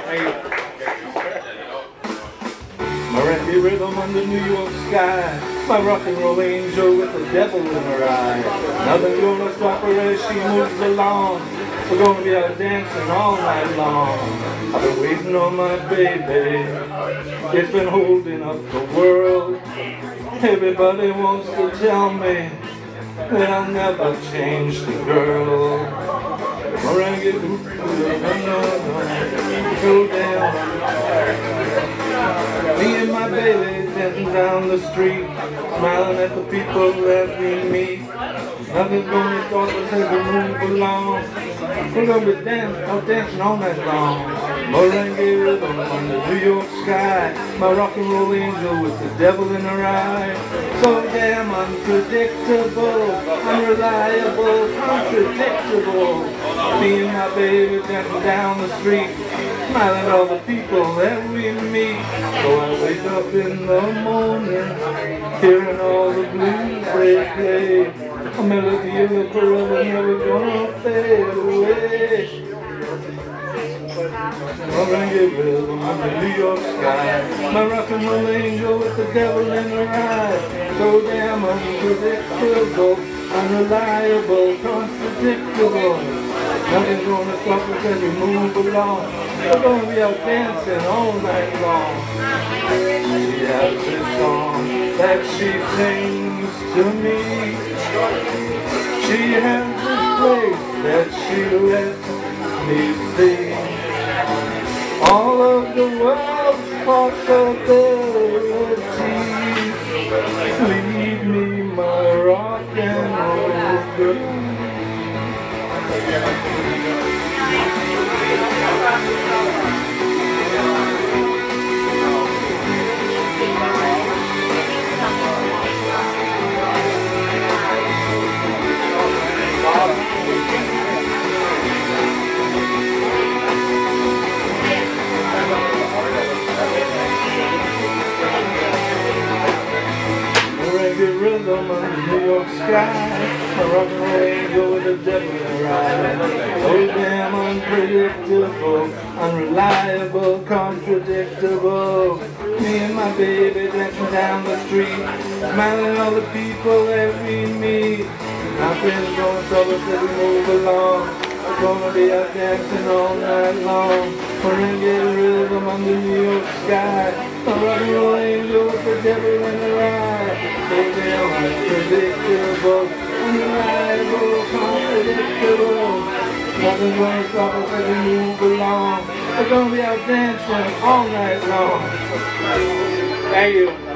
Merengue rhythm under New York sky, my rock and roll angel with the devil in her eye. Nothing's gonna stop her as she moves along. We're gonna be out dancing all night long. I've been waiting on my baby, it's been holding up the world. Everybody wants to tell me that I'll never change the girl. Merengue, go down. Me and my baby dancing down the street, smiling at the people that we meet. Nothing's gonna stop us as we move along. We're gonna be dancing all night long. Merengue rhythm under New York sky, my rock and roll angel with the devil in her eye. So damn unpredictable, unreliable, contradictable. Me and my baby dancing down the street, smiling at all the people that we meet. So I wake up in the morning, hearing all the blues they play. A melody of the forever never gonna fade away. Merengue rhythm under New York sky, my rock and roll angel with the devil in her eye. So damn unpredictable, unreliable, contradictable. Nothing's gonna stop us as we move along. We're gonna be out dancing all night long. She has this song that she sings to me. She has this place that she lets me see. All of the world's possibilities. Leave me my rock and roll girl. Merengue rhythm under New York sky, my rock and roll angel with the devil in her eye. So damn unpredictable, unreliable, contradictable. Me and my baby dancing down the street, smiling at all the people that we meet. Nothing's gonna stop us as we move along. We're gonna be out dancing all night long. Merengue rhythm under New York sky, my rock and roll angel with the devil in her eye. So damn unpredictable, unreliable, contradictable. Nothing's gonna stop us as we move along. We're gonna be out dancing all night long. Thank you.